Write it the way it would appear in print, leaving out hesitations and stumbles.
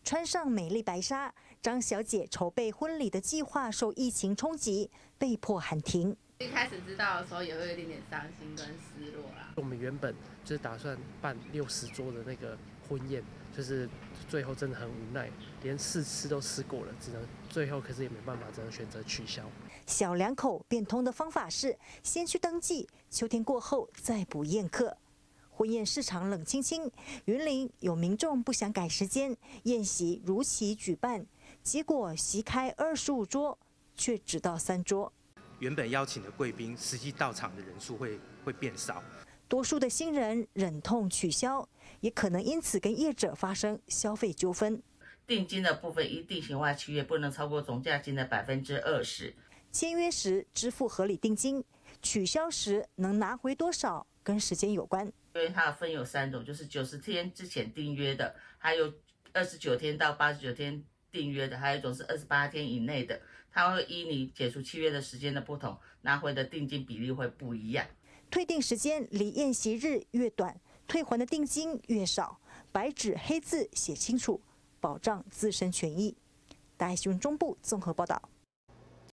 穿上美丽白纱，张小姐筹备婚礼的计划受疫情冲击，被迫喊停。 一开始知道的时候也会有一点点伤心跟失落啦。 我们原本就是打算办60桌的那个婚宴，就是最后真的很无奈，连试吃都试过了，最后可是也没办法，只能选择取消。 小两口变通的方法是先去登记，秋天过后再补宴客。婚宴市场冷清清，云林有民众不想改时间，宴席如期举办，结果席开25桌，却只到3桌。 原本邀请的贵宾，实际到场的人数会变少。 多数的新人忍痛取消，也可能因此跟业者发生消费纠纷。 定金的部分依定型化契约不能超过总价金的20%。 签约时支付合理定金，取消时能拿回多少，跟时间有关。 因为它分有3种，就是90天之前订约的，还有29天到89天订约的，还有一种是28天以内的。它会依你解除契约的时间的不同，拿回的定金比例会不一样。 退订时间离宴席日越短，退还的定金越少，白纸黑字写清楚，保障自身权益。大爱新闻中部综合报道。